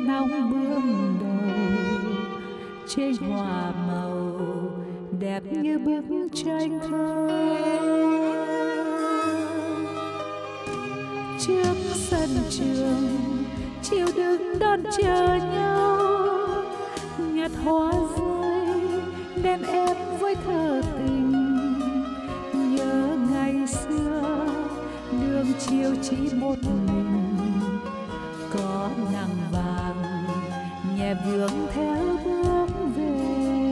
nóng bướm đầu trên hoa màu đẹp như bức tranh thơ. Trước sân trường chiều đứng đón chờ nhau, nhặt hoa rơi đem em với thơ tình. Nhớ ngày xưa đường chiều chỉ một mình, có nắng vàng nhẹ vướng theo bước về.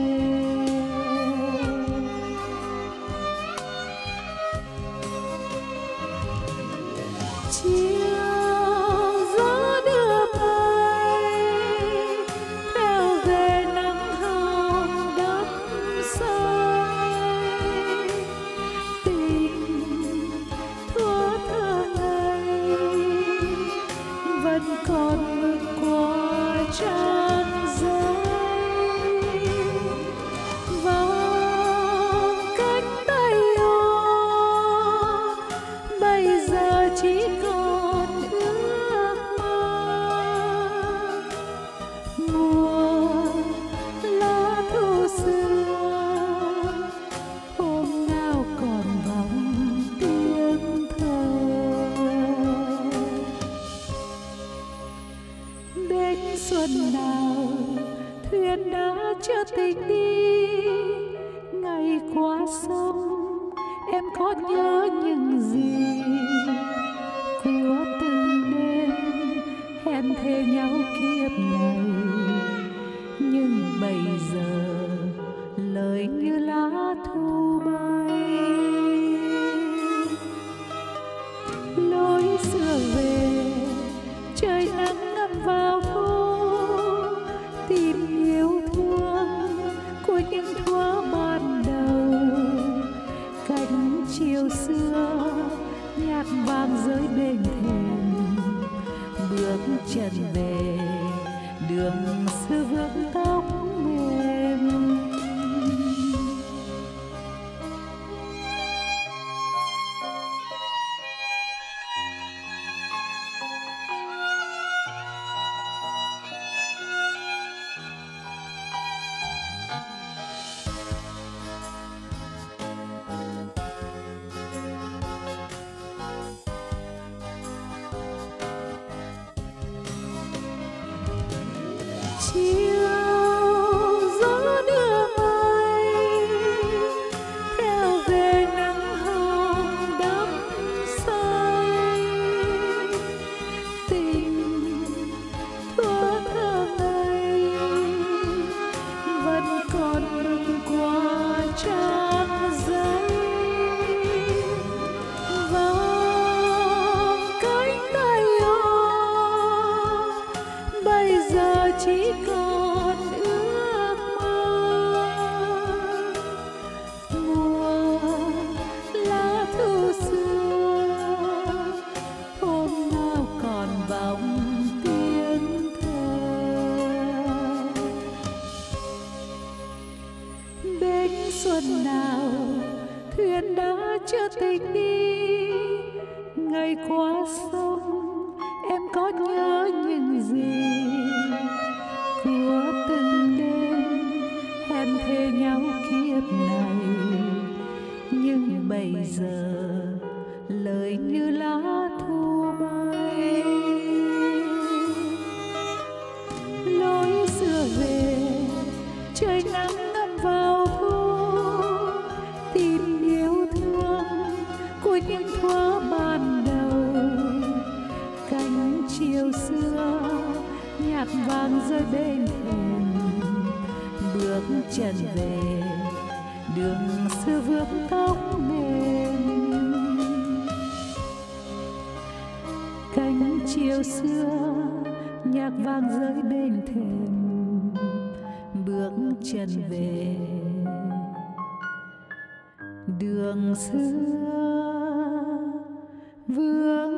Chiều gió đưa bay theo về nắng hồng đắm say. Tình thuở thơ ngây vẫn còn mực qua trang giấy. Vòng cánh tay ô bây giờ chỉ còn ước mơ. Mùa lá thu xưa hôm nào còn vọng tiếng thơ. Đến xuân nào thuyền đã chưa tỉnh đi, ngày qua sông em có nhớ những gì của từng đêm hẹn thề nhau kiếp này. Nhưng bây giờ lời như lá thu bay, lối xưa về trời nắng ngâm vào thu, tìm yêu thương của những thuở ban đầu. Cánh chiều xưa nhạc vang rơi bên thềm, bước chân về đường xưa vương tóc mềm. Chiều gió đưa bay theo về nắng hồng đắm say. Tình thuở thơ ngây vẫn còn mực qua trang giấy. Vòng cánh tay ô bây giờ chỉ còn ước mơ. Mùa lá thu xưa hôm nào còn vọng tiếng thơ. Đến xuân nào thuyền đã chưa tỉnh đi, ngày qua sông em có nhớ những gì của từng đêm hẹn thề nhau kiếp này. Nhưng bây giờ lời như lá thu bay, lối xưa về trời nắng ngâm vào thu, tìm yêu thương của những thuở ban đầu. Cánh chiều xưa nhạc vang rơi bên thềm, bước chân về đường xưa vương tóc mềm. Cánh chiều xưa nhạc vang rơi bên thềm, bước chân về đường xưa vương